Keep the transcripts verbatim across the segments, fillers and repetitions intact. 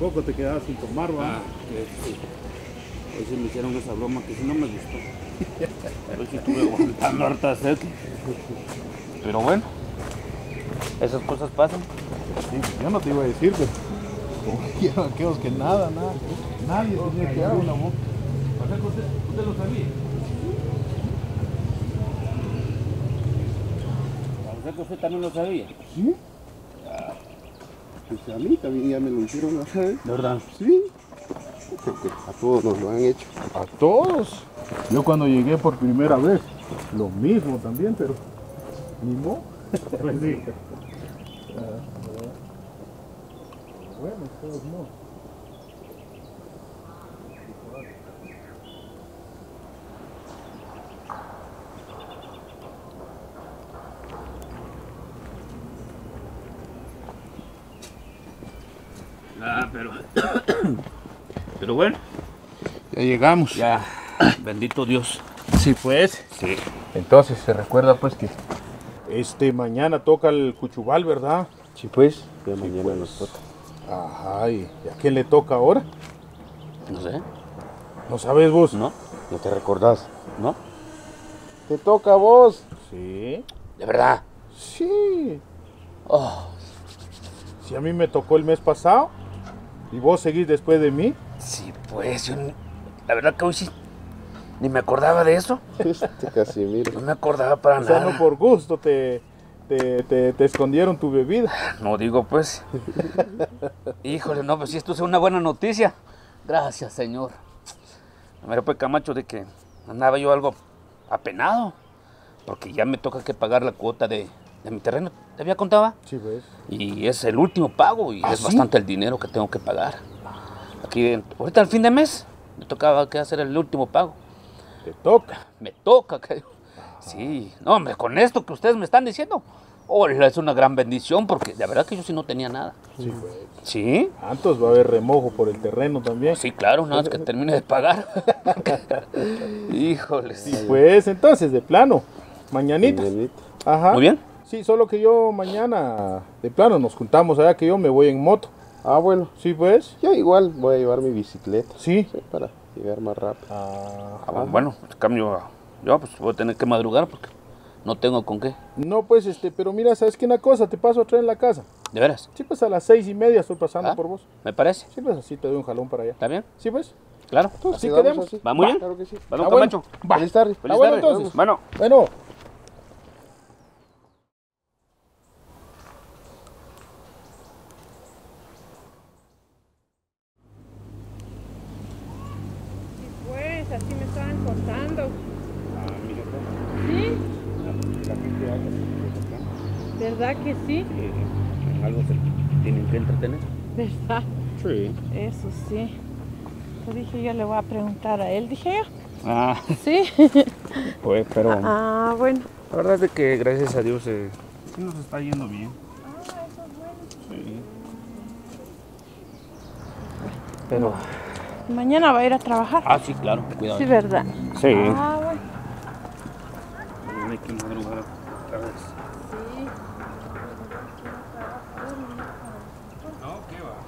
poco te quedabas sin tomar, ¿va? Ah, que sí. Hoy sí me hicieron esa broma que sí no me gustó. Hoy sí estuve aguantando harta sed. Pero bueno, esas cosas pasan. Sí, yo no te iba a decir, pero como quiero aquellos que nada, nada, nadie tenía que abrir la boca. O sea que usted, usted lo sabía. O sea que usted también lo sabía. ¿Sí? Pues a mí también ya me lo hicieron, ¿no sabes? ¿De verdad? Sí. Creo que a todos nos lo han hecho. A todos. Yo cuando llegué por primera vez, lo mismo también, pero ni modo. Pues sí. Bueno, de todos modos. Ah, pero... pero bueno. Ya llegamos. Ya, bendito Dios. Sí, pues. Sí. Entonces se recuerda pues que este mañana toca el Cuchubal, ¿verdad? Sí, pues. Ya Sí, mañana pues. nos toca. Ajá, ¿y a quién le toca ahora? No sé. ¿No sabes vos? ¿No? ¿No te recordás? ¿No? Te toca a vos. Sí. ¿De verdad? Sí. Oh, Si a mí me tocó el mes pasado y vos seguís después de mí. sí, pues yo... ni- La verdad que hoy sí... Ni me acordaba de eso. Este Casimiro. No me acordaba para O sea, nada. no por gusto te, te, te, te escondieron tu bebida. No digo pues. Híjole, no, pues si esto es una buena noticia. Gracias, Señor. Me pues Camacho de que andaba yo algo apenado. Porque ya me toca que pagar la cuota de, de mi terreno. ¿Te había contado? Sí, pues. Y es el último pago y ¿Ah, es sí? bastante el dinero que tengo que pagar. Aquí, ahorita al fin de mes, me tocaba que hacer el último pago. Te toca. Me toca, que... Sí, no, hombre, con esto que ustedes me están diciendo, hola, es una gran bendición porque de verdad que yo sí no tenía nada. Sí, pues. ¿Sí? Antes va a haber remojo por el terreno también. Sí, claro, nada más que termine de pagar. Híjole. Sí, pues, entonces, de plano. Mañanita. Mañanita. Ajá. Muy bien. Sí, solo que yo mañana, de plano, nos juntamos allá que yo me voy en moto. Ah, bueno. Sí, pues. Yo igual voy a llevar mi bicicleta. Sí. Sí, para llegar más rápido. Ah, Ah, bueno, en cambio, yo pues voy a tener que madrugar porque no tengo con qué. no, pues, este, pero mira, ¿sabes qué? Una cosa, te paso a traer en la casa. ¿De veras? Sí, pues a las seis y media estoy pasando Ah, por vos. ¿Me parece? Sí, pues así te doy un jalón para allá. ¿Está bien? Sí, pues. Claro. Así quedamos quedemos. así. ¿Va muy bien? Claro que sí. ¿Va, don Ah, bueno. Camacho? Va. Feliz tarde. Feliz Ah, bueno, tarde. entonces. Bueno. Bueno. Pues así me estaban contando. Ah, mira, ¿Sí? la gente hace ¿Verdad que sí? en algo se tienen que entretener. ¿Verdad? Sí. Eso sí. Yo dije, yo le voy a preguntar a él, dije yo. Ah, Sí. pues, pero Ah, bueno. la verdad es de que gracias a Dios eh, sí nos está yendo bien. Ah, eso es bueno. Sí. Pero... Mañana va a ir a trabajar. Ah, sí, claro, cuidado. Sí, ¿verdad? Sí. Ah, bueno. También hay que madrugar otra vez. Sí. No, ¿qué va?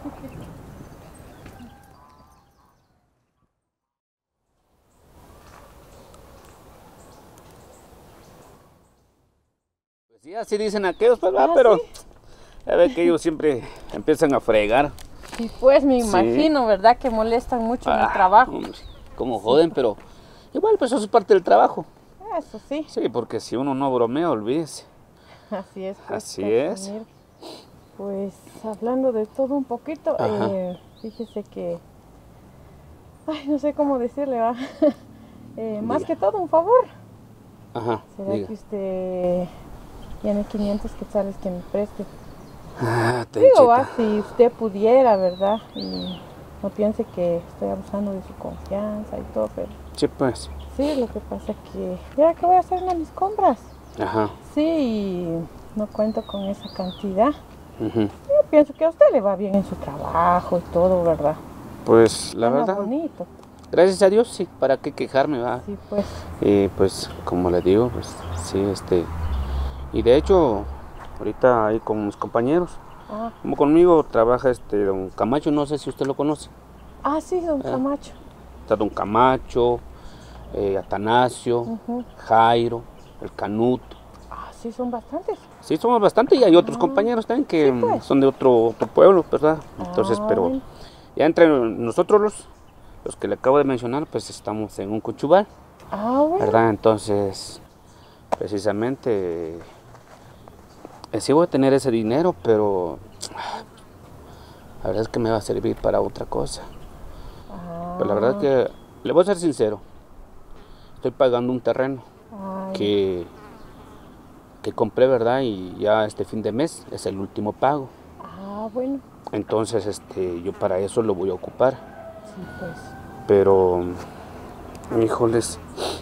Pues sí, así dicen aquellos, pues, va, Ah, pero sí. ya ve que ellos siempre empiezan a fregar. Sí, pues me Sí. imagino, ¿verdad? Que molestan mucho en Ah, el trabajo. hombre, como joden, pero igual pues eso es parte del trabajo. Eso sí. Sí, porque si uno no bromea, olvídese. Así es. pues, Así es. Casimiro. Pues hablando de todo un poquito, Ajá. eh, fíjese que, ay, no sé cómo decirle, ¿va? Eh, más Diga. que todo un favor. Ajá, ¿Será diga. que usted tiene quinientos quetzales que me preste? Ah, Digo, va, Tenchita. si usted pudiera, ¿verdad? Y no piense que estoy abusando de su confianza y todo, pero Sí, pues. sí, lo que pasa es que ya que voy a hacer una de mis compras. Ajá. Sí, y no cuento con esa cantidad. Ujú. Yo pienso que a usted le va bien en su trabajo y todo, ¿verdad? Pues la Gana verdad, bonito. gracias a Dios, sí, ¿para qué quejarme, va? Sí, pues. Y pues, como le digo, pues sí, este... Y de hecho, ahorita ahí con mis compañeros, Ah, Como conmigo trabaja este don Camacho, no sé si usted lo conoce. ah sí, don Ah. Camacho. Está don Camacho, eh, Atanasio, Ujú. Jairo, el Canuto. Ah, sí, son bastantes. Sí, somos bastante y hay otros Ah. compañeros también que Sí, pues. son de otro, otro pueblo, ¿verdad? Entonces, Ah, pero bueno. ya entre nosotros los, los que le acabo de mencionar, pues estamos en un cuchubal, Ah, bueno. ¿verdad? Entonces, precisamente, eh, sí voy a tener ese dinero, pero la verdad es que me va a servir para otra cosa. Ah, Pero la verdad es que, le voy a ser sincero, estoy pagando un terreno ay, que, que compré, ¿verdad? Y ya este fin de mes es el último pago. ah, bueno. Entonces, este, yo para eso lo voy a ocupar. Sí, pues. Pero, híjoles,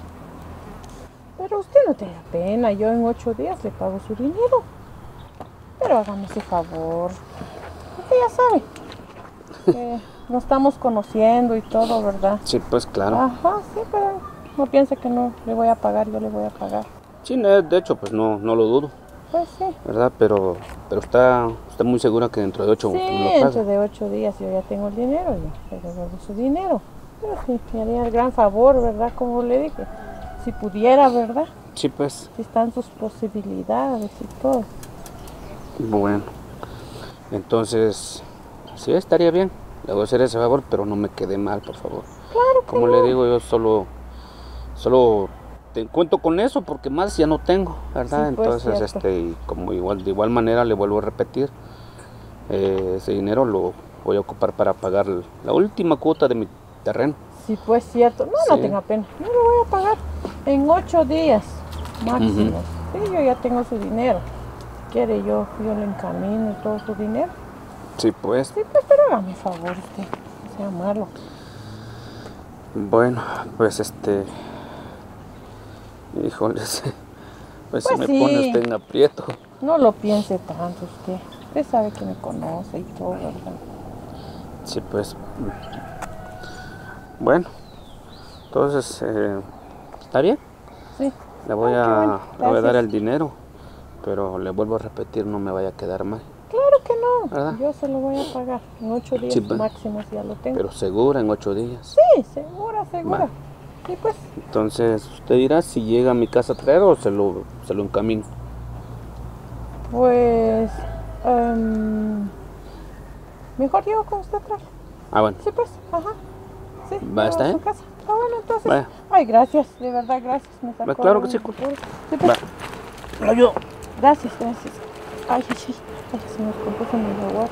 Pero usted no tenga pena, yo en ocho días le pago su dinero. Pero hágame ese favor. Usted ya sabe que nos estamos conociendo y todo, ¿verdad? sí, pues claro. Ajá, sí, pero no piense que no le voy a pagar, yo le voy a pagar. Sí, no, de hecho, pues no, no lo dudo, Pues sí. ¿verdad? Pero, pero está, está muy segura que dentro de ocho Sí, usted me lo dentro paga. de ocho días yo ya tengo el dinero, ya le devuelvo su dinero. Pero sí, me haría el gran favor, ¿verdad? Como le dije, si pudiera, ¿verdad? Sí, pues, Si están sus posibilidades y todo. bueno. Entonces, sí, estaría bien. Le voy a hacer ese favor, pero no me quede mal, por favor. Claro que Como no. le digo, yo solo, solo te cuento con eso porque más ya no tengo, ¿verdad? Sí, pues, Entonces, cierto. este, y como igual, de igual manera le vuelvo a repetir, eh, ese dinero lo voy a ocupar para pagar la última cuota de mi terreno. Sí, pues cierto. No, no Sí. tenga pena. Yo lo voy a pagar en ocho días máximo. Sí, yo ya tengo su dinero. Si quiere, yo, yo le encamino todo su dinero. Sí, pues, Sí, pues, pero hágame favor usted. No sea malo. bueno, pues este, híjoles, pues, Pues se me sí. pone usted en aprieto. No lo piense tanto usted. Usted sabe que me conoce y todo, ¿verdad? Sí, pues, bueno, entonces, eh, ¿está bien? Sí. Le voy, Ah, qué a, bueno, le voy a dar gracias. el dinero, pero le vuelvo a repetir, no me vaya a quedar mal. Claro que no. ¿Verdad? Yo se lo voy a pagar en ocho días Sí, pues. máximo si ya lo tengo. Pero segura en ocho días. Sí, segura, segura. Va. Sí, pues. Entonces, usted dirá si llega a mi casa a traer o se lo, se lo encamino. Pues. em, mejor llego con usted atrás. Ah, bueno. Sí, pues. Ajá. Sí. Va, llego ¿está a su bien? casa. Ah, bueno, entonces. Vaya. Ay, gracias. De verdad, gracias. Me sacó Va, claro de que sí. un apuro. Sí, Va. pues. Lo ayudo. Gracias, gracias. Ay, ay, ay. Ay, se me compuso mi jaguar.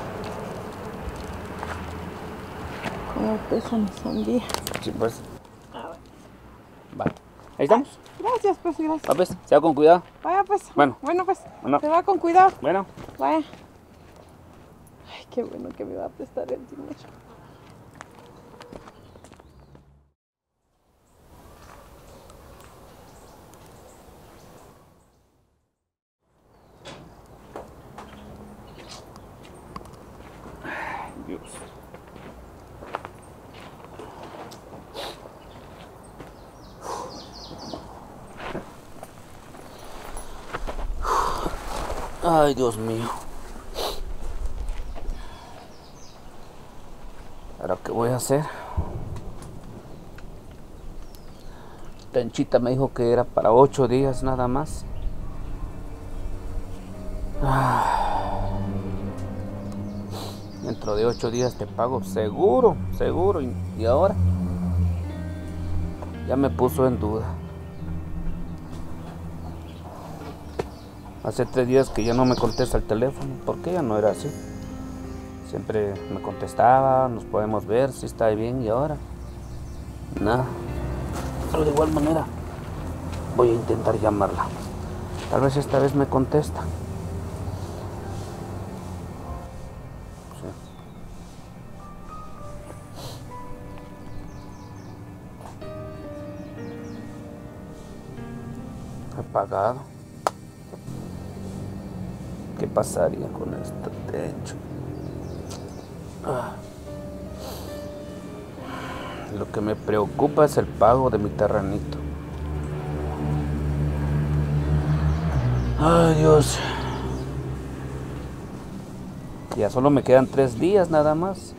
Como pesa mi sandía. Sí, pues. A ver. Va. Ahí estamos. Gracias, pues, gracias. Va, pues. Sea con cuidado. Vaya, pues. Bueno. Bueno, pues. Bueno. Se va con cuidado. Bueno. Vaya. Ay, qué bueno que me va a prestar el dinero. Dios. Ay, Dios mío. ¿Ahora qué voy a hacer? Tenchita me dijo que era para ocho días nada más. Ah. Dentro de ocho días te pago, seguro, seguro. Y, y ahora ya me puso en duda. Hace tres días que ya no me contesta el teléfono. ¿Por qué ya no era así? Siempre me contestaba, nos podemos ver, si está bien, y ahora nada. Pero de igual manera voy a intentar llamarla. Tal vez esta vez me contesta. Sí. Apagado. ¿Qué pasaría con este techo? Ah. Lo que me preocupa es el pago de mi terrenito. Ay, Dios. Ya solo me quedan tres días nada más.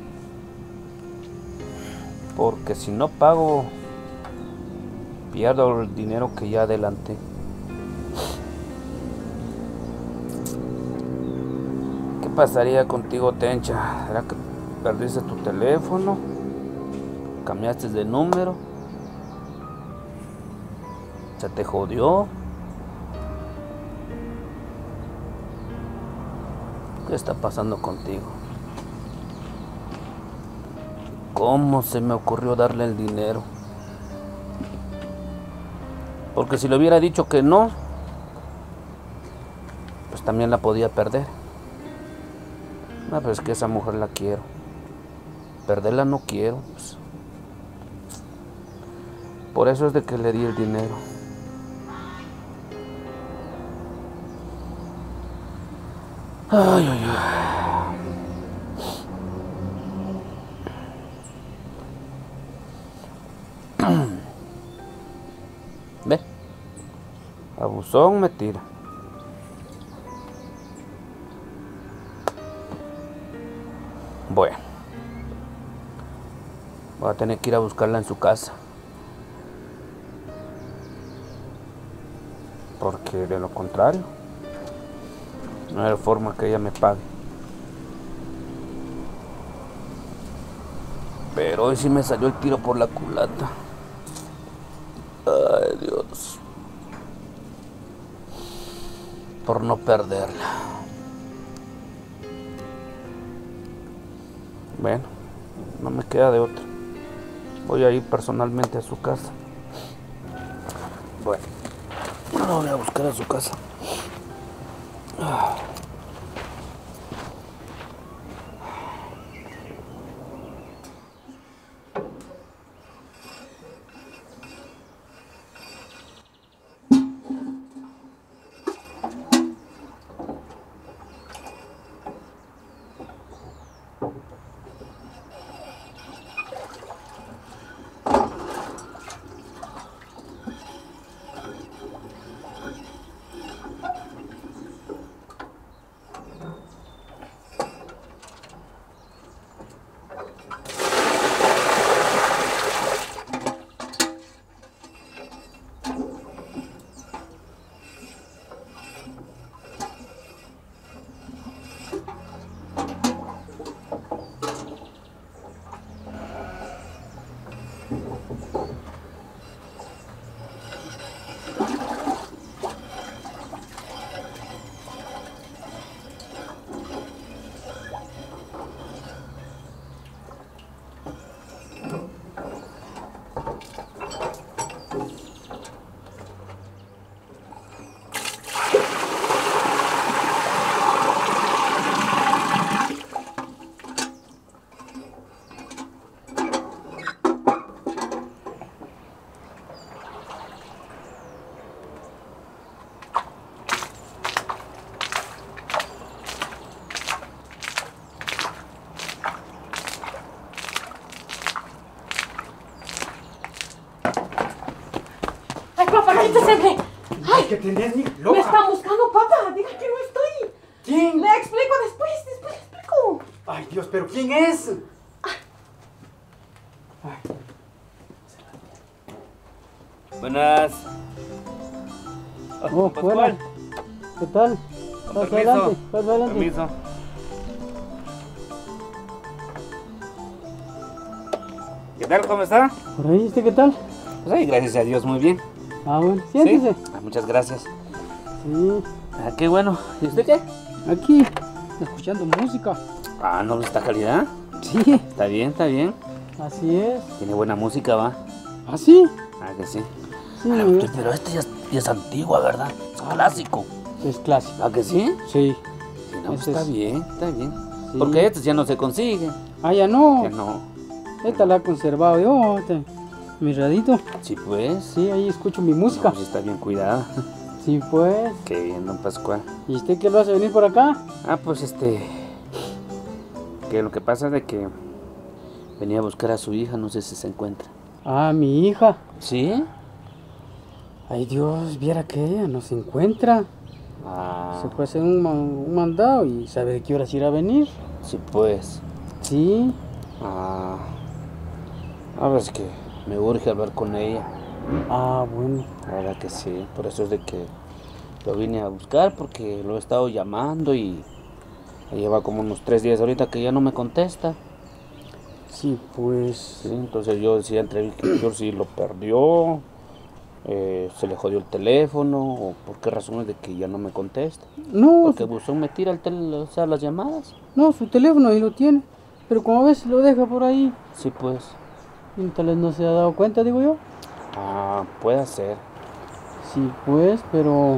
Porque si no pago, pierdo el dinero que ya adelanté. ¿Qué pasaría contigo, Tencha? ¿Será que perdiste tu teléfono? ¿Cambiaste de número? ¿Se te jodió? ¿Qué está pasando contigo? ¿Cómo se me ocurrió darle el dinero? Porque si le hubiera dicho que no, pues también la podía perder. No, pero es que esa mujer la quiero. Perderla no quiero, pues. Por eso es de que le di el dinero. Ay, ay, ay. Ve. Abusón me tira. Bueno. Voy a tener que ir a buscarla en su casa. Porque de lo contrario, no hay forma que ella me pague. Pero hoy sí me salió el tiro por la culata. Ay, Dios. Por no perderla. Bueno, no me queda de otra. Voy a ir personalmente a su casa. Bueno, no voy a buscar a su casa. Ah. ¡Ay! ¿Qué tenés, ni loca? Me está buscando, papá. Diga que no estoy. ¿Quién? Le explico después, después le explico. Ay, Dios, ¿pero quién es? Ay. Buenas. Oh, Pascual. ¿Qué tal? Con Pasa permiso. adelante, pasa adelante. Permiso. ¿Qué tal? ¿Cómo está? ¿Por ahí usted qué tal? Pues ahí, gracias a Dios, muy bien. Ah, bueno, siéntese. ¿Sí? Ah, muchas gracias. Sí. Ah, qué bueno. ¿Y usted qué? Aquí, escuchando música. Ah, ¿no está calidad? Sí, Está bien, está bien. así es. Tiene buena música, ¿va? ¿Ah, sí? Ah, que sí. Sí, Ah, eh, pero este ya es, ya es antigua, ¿verdad? Es clásico. es clásico. ¿Ah, que sí? Sí. Sí, no, Este está es- bien, está bien. Sí. Porque estos ya no se consiguen. Ah, ya no. Ya no. Esta la he conservado yo, este, mi radito. Sí, pues. Sí, ahí escucho mi música. No, pues está bien cuidada. Sí, pues. Qué bien, don Pascual. ¿Y usted qué lo hace venir por acá? Ah, pues este... Que lo que pasa es de que venía a buscar a su hija, no sé si se encuentra. Ah, mi hija. ¿Sí? Ay, Dios, viera que ella no se encuentra. Ah, Se fue a hacer un, ma- un mandado y sabe de qué horas irá a venir. sí, pues. Sí. Ah, a ver, es que me urge hablar con ella. Ah, bueno. La verdad que sí, por eso es de que lo vine a buscar, porque lo he estado llamando y ya lleva como unos tres días ahorita que ya no me contesta. Sí, pues. Sí, entonces yo decía entre que yo si lo perdió, eh, se le jodió el teléfono, o por qué razón es de que ya no me contesta. No, Porque su- Buzón me tira el tel- o sea, las llamadas. no, su teléfono ahí lo tiene. Pero como a veces lo deja por ahí, Sí, pues. y tal vez no se ha dado cuenta, digo yo. Ah, puede ser. Sí, pues, pero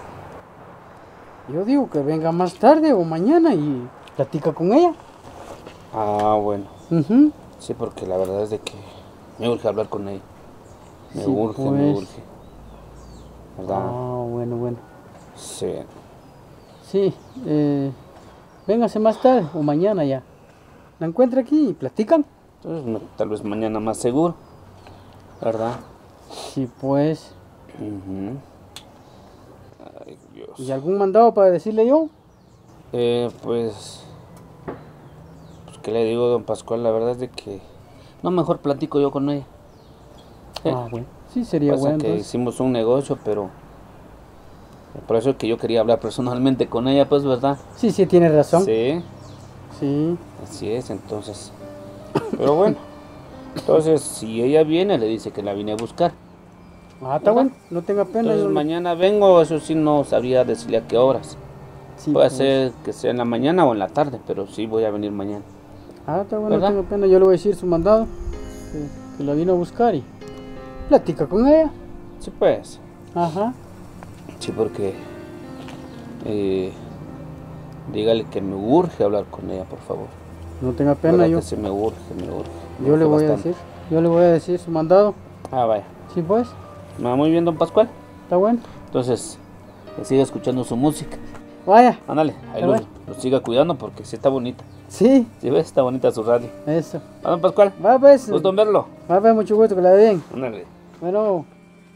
yo digo que venga más tarde o mañana y platica con ella. Ah, bueno. Ujú. Sí, porque la verdad es de que me urge hablar con ella. Me Sí, urge, me pues. urge. ¿Verdad? Ah, bueno, bueno. Sí. Sí, eh, véngase más tarde o mañana ya. La encuentra aquí y platican. Entonces, no, tal vez mañana más seguro. ¿Verdad? Sí, pues. Ujú. Ay, Dios. ¿Y algún mandado para decirle yo? Eh, pues, pues, ¿qué le digo, don Pascual? La verdad es de que no, mejor platico yo con ella. Sí. Ah, bueno. Sí, sería Pasa bueno. que Entonces. hicimos un negocio, pero por eso es que yo quería hablar personalmente con ella, pues, ¿verdad? Sí, sí, tiene razón. Sí, Sí. así es, entonces. Pero bueno, entonces, si ella viene, le dice que la vine a buscar. Ah, está ¿Verdad? bueno. No tenga pena. Entonces, yo le- mañana vengo, eso sí, no sabría decirle a qué horas. Sí, Puede pues. ser que sea en la mañana o en la tarde, pero sí voy a venir mañana. Ah, está bueno, no ¿Verdad? tenga pena. Yo le voy a decir su mandado. Que, que la vino a buscar y platica con ella. Sí, pues. Ajá. Sí, porque eh, dígale que me urge hablar con ella, por favor. No tenga pena. ¿Verdad Yo, que sí me urge, me urge. me yo le urge voy a bastante. decir. Yo le voy a decir su mandado. Ah, vaya. Sí, pues. Me va muy bien, don Pascual. Está bueno. Entonces, que siga escuchando su música. Vaya. Ándale, ahí Está lo, bueno. lo siga cuidando porque sí está bonita. Sí, ¿Sí ves? Está bonita su radio. eso. Ah, don Pascual, Va pues. gusto en verlo. Va pues, mucho gusto, que la dé bien. Ándale. Bueno.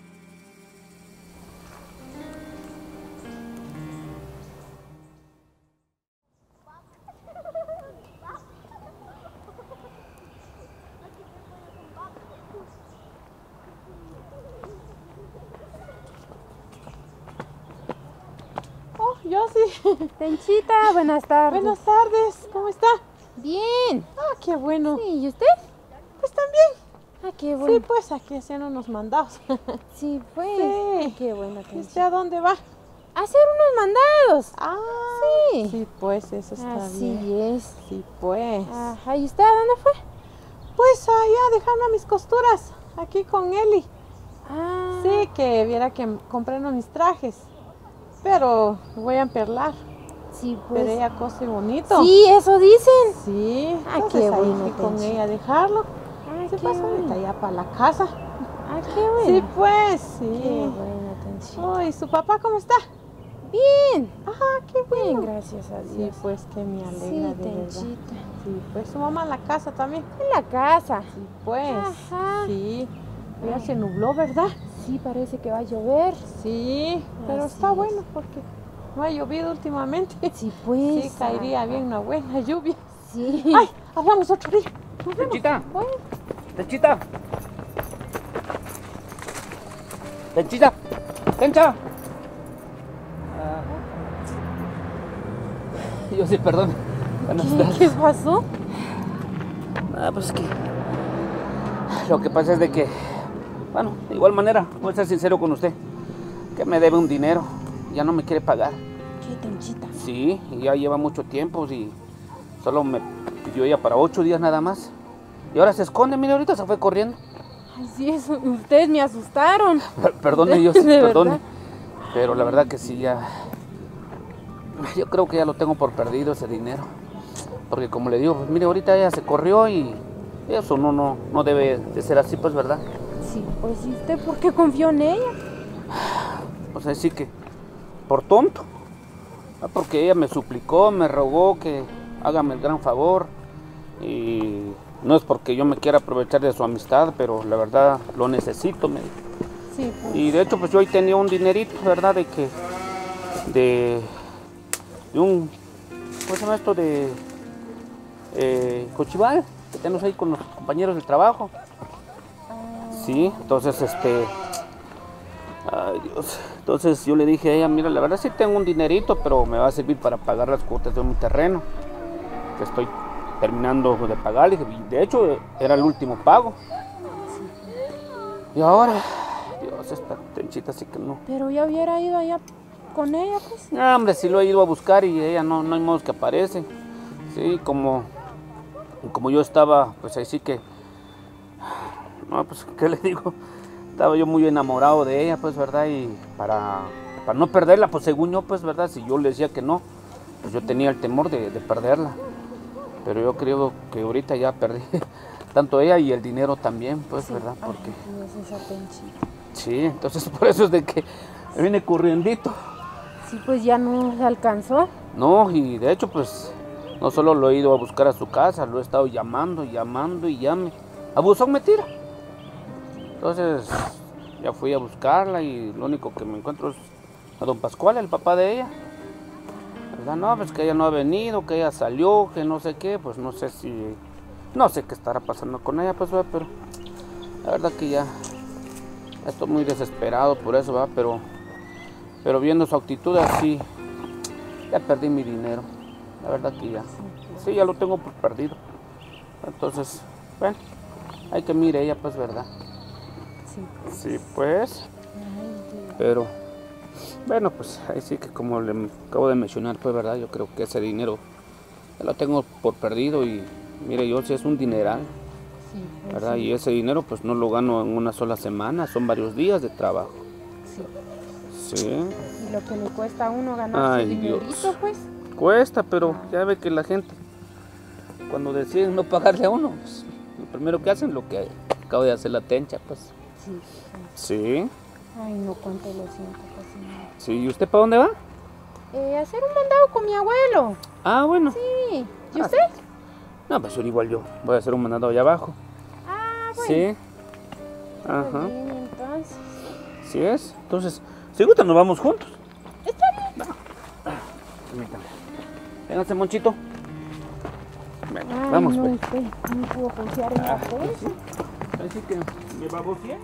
Oh, yo sí. Tenchita, buenas tardes. Buenas tardes, ¿cómo está? Bien. Ah, qué bueno. Sí, ¿y usted? Pues también. Ah, qué Sí, bueno. pues aquí haciendo unos mandados. Sí, pues. Sí. Ah, qué bueno, ¿Y Tenchita. usted a dónde va? Hacer unos mandados. Ah, Sí. sí, pues eso está Así bien. es. Sí, pues. Ajá, ¿y usted a dónde fue? Pues allá dejando mis costuras, aquí con Eli. Ah. Sí, que viera que compré unos mis trajes. Pero voy a emperlar. Sí, pues. Pero ella cose bonito. Sí, eso dicen. Sí, Ah, entonces qué ahí bueno, fui con Tenchi. ella a dejarlo. Ah, Se qué pasó ahorita bueno. ya para la casa. Ah, qué bueno. Sí, pues, Qué sí. bueno, Tenchita. Uy, ¿su papá cómo está? Bien. Ajá, qué Bien, bueno. gracias a Sí, Dios. pues que me alegra Sí, de verdad. Tenchita. Sí, pues su mamá en la casa también. En la casa. Sí, pues. Ajá. Sí. Ya se nubló, ¿verdad? Sí, parece que va a llover. Sí, pero Así está es. bueno porque no ha llovido últimamente. Sí, pues. Sí, caería bien una buena lluvia. Sí. Ay, hablamos otro día. Nos vemos. Tenchita, Bueno. Tenchita. Tenchita, Tencha. Ah. Yo sí, perdón. Buenas ¿Qué, tardes. ¿Qué pasó? Ah, pues que lo que pasa es de que, bueno, de igual manera, voy a ser sincero con usted, que me debe un dinero, ya no me quiere pagar. ¿Qué, Tenchita? Sí, y ya lleva mucho tiempo y solo me pidió ella para ocho días nada más. Y ahora se esconde, mire, ahorita se fue corriendo. Ay, sí, eso, ustedes me asustaron. Per- Perdone, yo sí, ¿De perdone. verdad? Pero la verdad que sí, ya. Yo creo que ya lo tengo por perdido ese dinero. Porque como le digo, pues mire, ahorita ella se corrió y eso no, no, no debe de ser así, pues, ¿verdad? Sí, pues, ¿y usted por qué confió en ella? O sea, sí que por tonto. Ah, porque ella me suplicó, me rogó que hágame el gran favor. Y no es porque yo me quiera aprovechar de su amistad, pero la verdad lo necesito, me dijo. Sí, pues. Y de hecho, pues yo ahí tenía un dinerito, ¿verdad? De que de, de un, ¿cómo se llama esto? De eh, cochival que tenemos ahí con los compañeros del trabajo. Sí, entonces este, ay Dios, entonces yo le dije a ella, mira, la verdad sí tengo un dinerito, pero me va a servir para pagar las cuotas de mi terreno, que estoy terminando de pagar, y de hecho era el último pago. Y ahora, Dios, esta tenchita sí que no. Pero ya hubiera ido allá con ella, pues. No, hombre, sí lo he ido a buscar y ella no, no hay modo que aparece. Sí, como, como yo estaba, pues ahí sí que, no, pues, ¿qué le digo? Estaba yo muy enamorado de ella, pues, ¿verdad? Y para, para no perderla, pues, según yo, pues, ¿verdad? Si yo le decía que no, pues yo tenía el temor de, de perderla. Pero yo creo que ahorita ya perdí tanto ella y el dinero también, pues, sí, ¿verdad? Porque... Ay, Dios, esa tenchita. Sí, entonces por eso es de que me vine corriendito. Sí, pues ya no se alcanzó. No, y de hecho, pues, no solo lo he ido a buscar a su casa, lo he estado llamando, llamando y llame. A buzón me tira. Entonces, ya fui a buscarla y lo único que me encuentro es a don Pascual, el papá de ella. ¿Verdad? No, pues que ella no ha venido, que ella salió, que no sé qué, pues no sé si... No sé qué estará pasando con ella, pues, ¿verdad? Pero la verdad que ya estoy muy desesperado por eso, ¿verdad? Pero, pero viendo su actitud así, ya perdí mi dinero. La verdad que ya, sí, ya lo tengo por perdido. Entonces, bueno, hay que mirar ella, pues, ¿verdad? Sí. Sí, pues. Pero, bueno, pues ahí sí que como le acabo de mencionar, pues, ¿verdad? Yo creo que ese dinero ya lo tengo por perdido y, mire, yo sí es un dineral, Sí, pues, ¿verdad? sí. Y ese dinero, pues, no lo gano en una sola semana, son varios días de trabajo. Sí. Sí, Y lo que le cuesta a uno ganar Ay, su dinerito, Dios. pues. cuesta, pero ya ve que la gente, cuando deciden no pagarle a uno, pues, lo primero que hacen es lo que acabo de hacer la tencha, pues. Sí. Sí, Ay, no, cuánto lo siento, casi nada. sí. ¿Y usted para dónde va? Eh, hacer un mandado con mi abuelo. Ah, bueno. Sí. ¿Y Ah, usted? No, pues yo igual yo. Voy a hacer un mandado allá abajo. Ah, bueno. Sí. Está Ajá. bien, entonces. Sí es. Entonces, si gusta nos vamos juntos. Está bien. Permítame. Véngase, Monchito. Venga, Ay, vamos, no, pues. usted no pudo confiar en la Ah, pues prensa. Así que me babosé.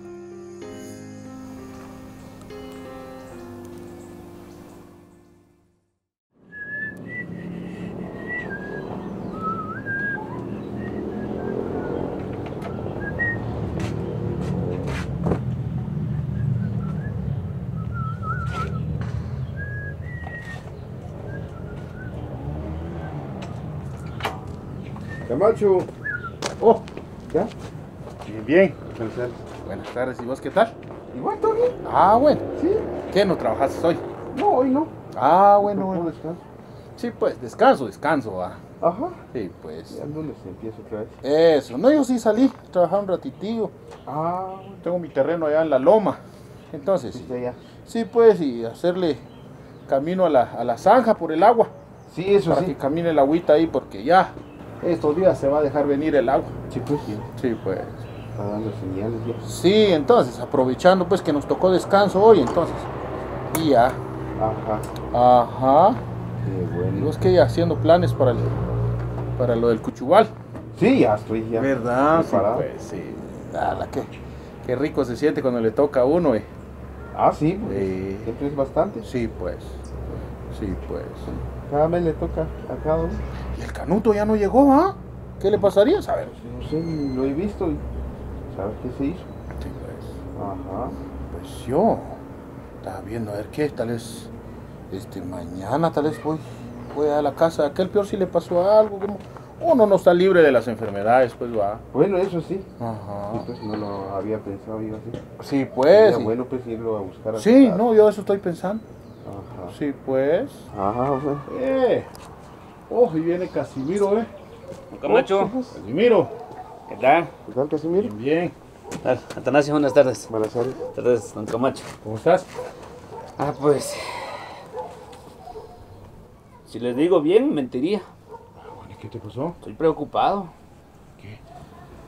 Camacho. Oh, ¿ya? Bien, bien. Buenas tardes. Buenas tardes, ¿y vos qué tal? Igual, todo bien. Ah, bueno. Sí. ¿Qué, no trabajaste hoy? No, hoy no. Ah, bueno, ¿Por qué bueno. descanso? Sí, pues, descanso, descanso, va. Ajá. Sí, pues. ¿Y el lunes empiezo otra vez? Eso, no, yo sí salí, trabajar un ratitillo. Ah, Tengo mi terreno allá en la loma. Entonces, sí, sí, ya, ya. sí, pues, y hacerle camino a la, a la zanja por el agua. Sí, eso Para sí. que camine el agüita ahí, porque ya estos días se va a dejar venir el agua. Sí, pues sí. Sí, pues. Está dando señales ya. Sí, entonces, aprovechando pues que nos tocó descanso hoy, entonces. Y ya. Ajá. Ajá. Qué Y bueno. vos que ya haciendo planes para el, para lo del cuchubal. Sí, ya estoy ya. ¿Verdad? Sí, preparado. pues, sí. Ala, qué, qué rico se siente cuando le toca a uno, eh. Ah, sí, pues. Sí. Siempre es bastante. Sí, pues. Sí, pues. Cada mes le toca a cada uno. Y el canuto ya no llegó, ¿ah? ¿Qué le pasaría? A ver. No sé, lo he visto y ¿sabes qué se hizo? Sí, pues. Ajá. Pues yo estaba viendo a ver qué, tal vez este, mañana tal vez voy, voy a la casa de aquel, peor si le pasó algo, como uno no está libre de las enfermedades, pues va. Bueno, eso sí. Ajá. Sí, pues no lo había pensado yo así. Sí, pues. Sería bueno pues irlo a buscar a su Sí, casa. no, yo eso estoy pensando. Ajá. Sí, pues. Ajá, o sea. Eh. Oh, y viene Casimiro, eh. Don Camacho, Casimiro. ¿qué tal? ¿Qué tal, Casimiro? Bien, bien. ¿Qué tal? Atanasio, buenas tardes. Buenas tardes. Buenas tardes, don Camacho. ¿Cómo estás? Ah, pues... Si les digo bien, mentiría. Bueno, ¿qué te pasó? Estoy preocupado. ¿Qué?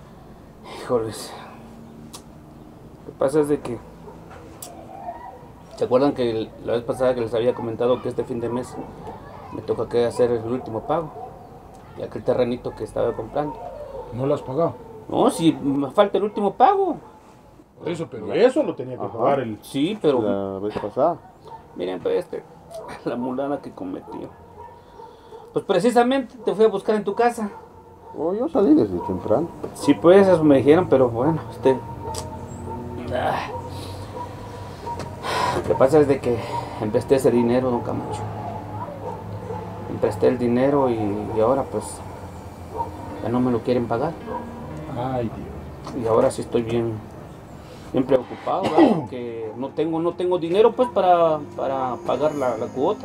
Híjoles. Lo que pasa es de que... ¿Se acuerdan que el- la vez pasada que les había comentado que este fin de mes me toca que hacer el último pago? Y aquel terrenito que estaba comprando. ¿No lo has pagado? No, si me falta el último pago. Por eso, pero eso lo tenía que Ajá. pagar el... Sí, pero La vez pasada. miren, pues este, la mulada que cometí. Pues precisamente te fui a buscar en tu casa. Oh, yo salí desde temprano. Sí, pues eso me dijeron, pero bueno, este... ah. Lo que pasa es de que empresté ese dinero, don Camacho. Empresté el dinero y, y ahora pues ya no me lo quieren pagar. Ay, Dios. Y ahora sí estoy bien, bien preocupado, ¿verdad? Porque no tengo, no tengo dinero pues para, para pagar la, la cuota.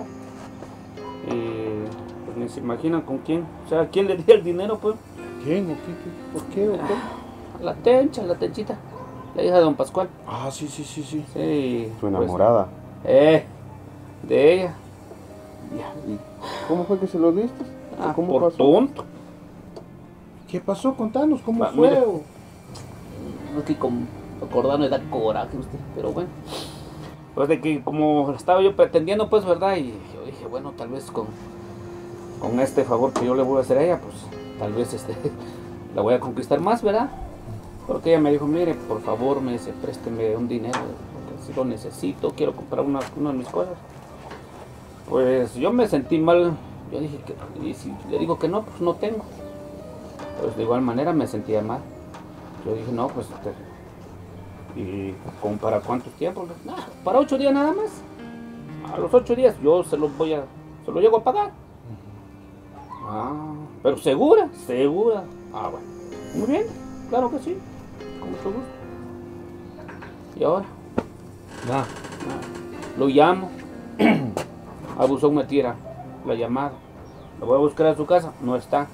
Y pues ni se imaginan con quién. O sea, ¿a quién le di el dinero pues? ¿Quién? ¿O qué? qué? ¿Por qué? ¿O qué? La Tencha, la Tenchita, la hija de don Pascual. Ah, sí, sí, sí, sí. Sí, Su pues, enamorada. eh, de ella. ¿Y cómo fue que se lo diste? Ah, ¿Cómo por pasó? tonto. ¿Qué pasó? Contanos, ¿cómo Va, fue? mire. o- No es que con acordarme da coraje usted, pero bueno. Pues de que como estaba yo pretendiendo, pues, ¿verdad? Y yo dije, bueno, tal vez con, con este favor que yo le voy a hacer a ella, pues, tal vez este, la voy a conquistar más, ¿verdad? Porque ella me dijo, mire, por favor, me dice, présteme un dinero, porque si lo necesito, quiero comprar una, una de mis cosas. Pues yo me sentí mal, yo dije, que, y si le digo que no, pues no tengo. Pues de igual manera me sentía mal. Yo dije, no, pues, este, ¿y como para cuántos tiempos? No, para ocho días nada más. A los ocho días yo se los voy a, se lo llego a pagar. Ah, pero segura, segura. Ah, bueno. Muy bien, claro que sí. Con mucho gusto. ¿Y ahora? Nah. Lo llamo. Abusón me tira la llamada. Lo voy a buscar a su casa. No está.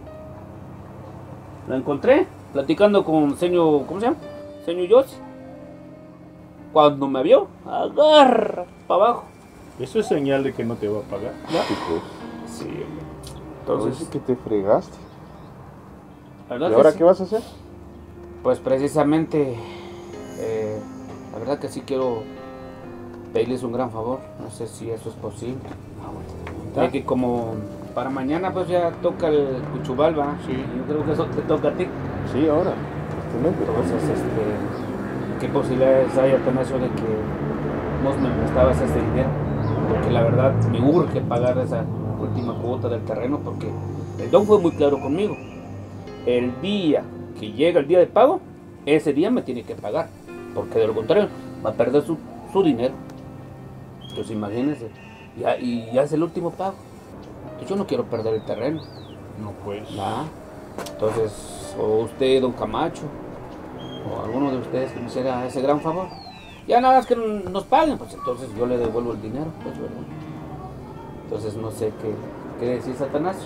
La encontré platicando con señor, ¿cómo se llama? Señor Yossi. Cuando me vio, agarra para abajo. Eso es señal de que no te va a pagar. Sí, pues. Sí, hombre. Entonces Entonces, que te fregaste. la verdad ¿Y que ahora sí. qué vas a hacer? Pues precisamente, eh, la verdad que sí quiero pedirles un gran favor. No sé si eso es posible. Ya que como para mañana pues ya toca el Cuchubal, ¿va? Sí. Y yo creo que eso te toca a ti. Sí, ahora. Justamente. Entonces, este, ¿qué posibilidades hay, Atanasio, de que vos me prestabas ese dinero? Porque la verdad me urge pagar esa última cuota del terreno porque el don fue muy claro conmigo. El día que llega el día de pago, ese día me tiene que pagar. Porque de lo contrario va a perder su, su dinero. Entonces imagínense, ya, y ya es el último pago. Pues yo no quiero perder el terreno. No, pues. ¿Va? Entonces, o usted, don Camacho, o alguno de ustedes que me hiciera ese gran favor. Ya nada más que nos paguen, pues entonces yo le devuelvo el dinero, pues verdad. Entonces no sé qué, qué decir, Atanasio.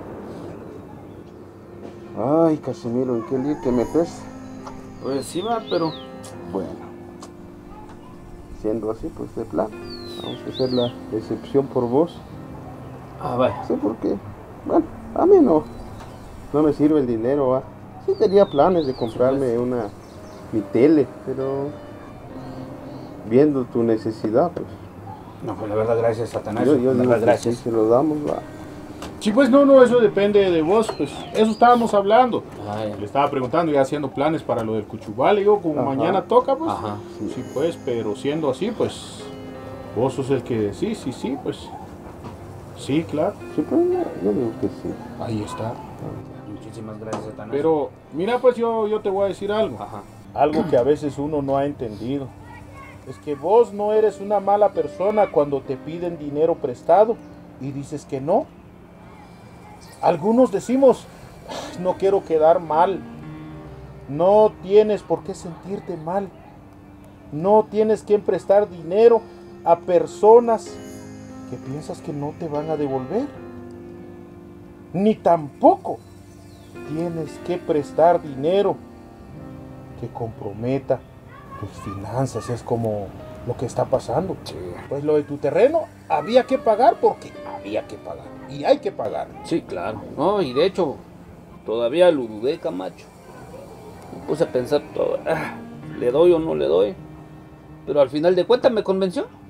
Ay, Casimiro, ¿en qué lío te metes? Pues sí va, pero Bueno. Siendo así, pues de plan. Vamos a hacer la excepción por vos. ah, vaya. Sí, porque, bueno, a mí no, no me sirve el dinero, ¿va? Sí tenía planes de comprarme una, mi tele, pero viendo tu necesidad, pues, No, pues la verdad, gracias, Atanasio. yo, yo la digo verdad, que sí, gracias. se lo damos, va. Sí, pues no, no, eso depende de vos, pues. Eso estábamos hablando. Ay, Le estaba preguntando, ya haciendo planes para lo del Cuchubal. Y yo, como Ajá. mañana toca, pues. Ajá. Sí, pues, pero siendo así, pues. Vos sos el que decís, sí, sí, pues. Sí, claro. Sí, pues, yo, yo digo que sí. Ahí está. Muchísimas gracias, Atanasio. Pero, mira, pues yo, yo te voy a decir algo. Ajá. Algo que a veces uno no ha entendido. Es que vos no eres una mala persona cuando te piden dinero prestado y dices que no. Algunos decimos, "Ay, no quiero quedar mal". No tienes por qué sentirte mal. No tienes que prestar dinero a personas que piensas que no te van a devolver. Ni tampoco tienes que prestar dinero que comprometa tus finanzas. Es como lo que está pasando. Pues lo de tu terreno había que pagar porque había que pagar. Y hay que pagar. Sí, claro. No, y de hecho, todavía lo dudé, Camacho. Me puse a pensar todo. ah, ¿Le doy o no le doy? Pero al final de cuentas me convenció.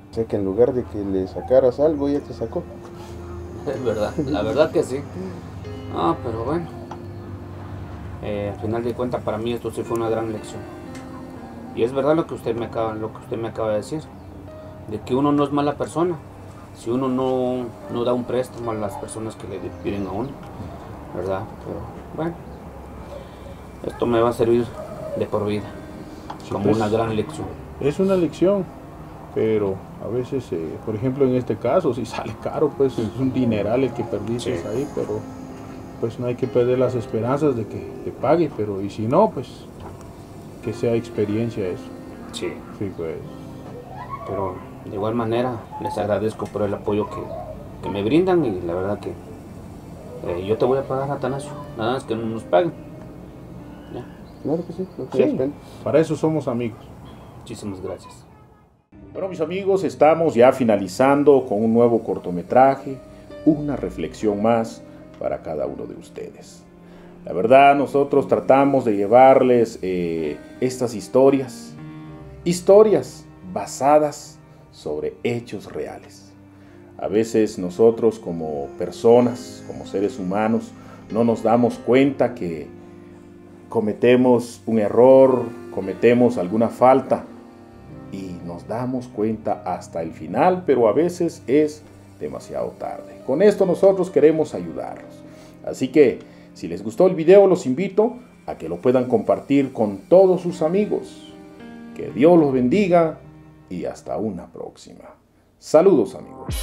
O sea que en lugar de que le sacaras algo, ella te sacó. Es verdad, la verdad que sí. Ah, pero bueno. Eh, al final de cuentas, para mí esto sí fue una gran lección. Y es verdad lo que usted me acaba, lo que usted me acaba de decir, de que uno no es mala persona si uno no, no da un préstamo a las personas que le piden a uno, ¿verdad? Pero bueno, esto me va a servir de por vida, Sí, como pues, una gran lección. Es una lección, pero a veces, eh, por ejemplo, en este caso, si sale caro, pues es un dineral el que perdiste Sí. ahí, pero pues no hay que perder las esperanzas de que te pague, pero y si no, pues que sea experiencia eso. Sí. Sí, pues. Pero de igual manera les agradezco por el apoyo que, que me brindan y la verdad que eh, yo te voy a pagar, Atanasio, nada más que no nos paguen. ¿Ya? Claro que sí, no te das Sí, pena. para eso somos amigos. Muchísimas gracias. Bueno, mis amigos, estamos ya finalizando con un nuevo cortometraje, una reflexión más para cada uno de ustedes. La verdad, nosotros tratamos de llevarles eh, estas historias, historias basadas sobre hechos reales. A veces nosotros como personas, como seres humanos, no nos damos cuenta que cometemos un error, cometemos alguna falta y nos damos cuenta hasta el final, pero a veces es demasiado tarde. Con esto nosotros queremos ayudarlos. Así que si les gustó el video, los invito a que lo puedan compartir con todos sus amigos. Que Dios los bendiga y hasta una próxima. Saludos, amigos.